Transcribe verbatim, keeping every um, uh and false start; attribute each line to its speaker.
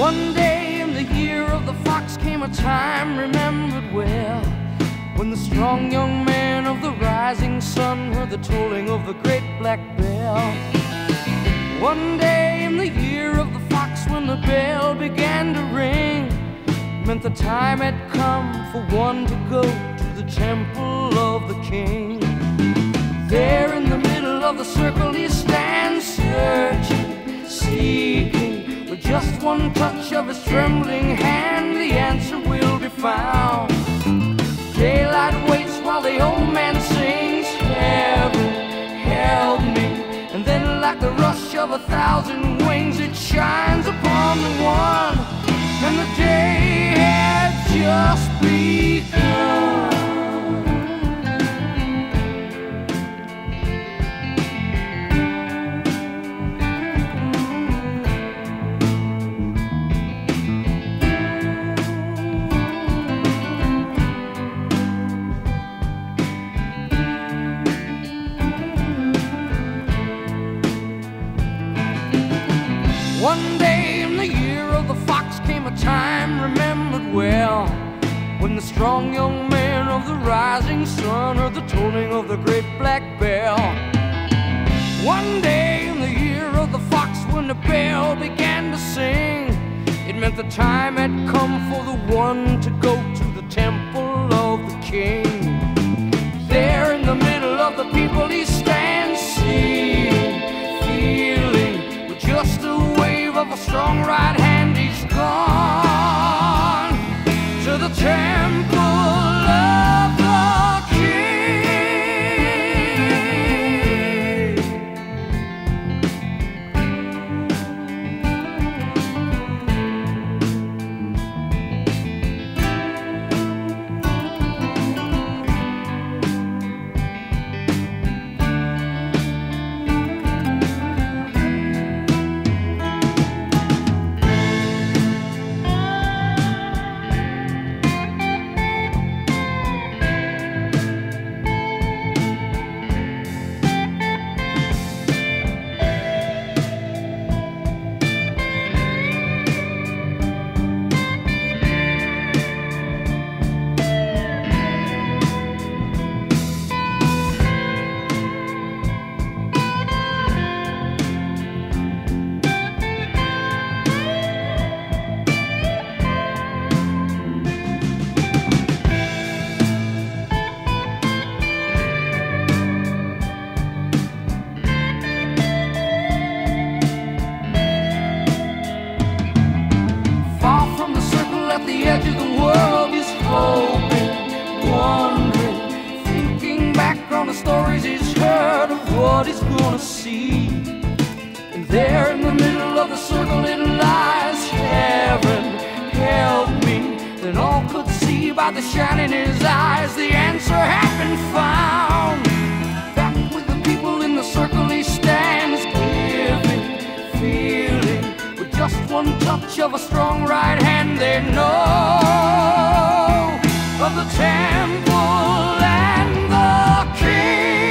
Speaker 1: One day in the year of the fox came a time remembered well, when the strong young man of the rising sun heard the tolling of the great black bell. One day in the year of the fox, when the bell began to ring, meant the time had come for one to go to the temple of the king. There in the middle of the circle he stands, searching, seeking. With just one touch of his trembling hand, the answer will be found. Daylight waits while the old man sings, heaven, help me. And then like the rush of a thousand wings, it shines upon the one, and the day had just begun. One day in the year of the fox came a time remembered well, when the strong young man of the rising sun heard the tolling of the great black bell. One day in the year of the fox, when the bell began to sing, it meant the time had come for the one to go to the temple of the king. There in the middle of the people he stands, seeing, feeling, with just a wave of a strong right hand, he's gone to the temple of the king. At the edge of the world, he's hoping, wondering, thinking back on the stories he's heard of what he's gonna see. And there in the middle of the circle it lies, heaven, help me. Then all could see by the shine in his eyes, the answer had been found. Back with the people in the circle he stands, giving, feeling. Just one touch of a strong right hand, they know of the temple and the king.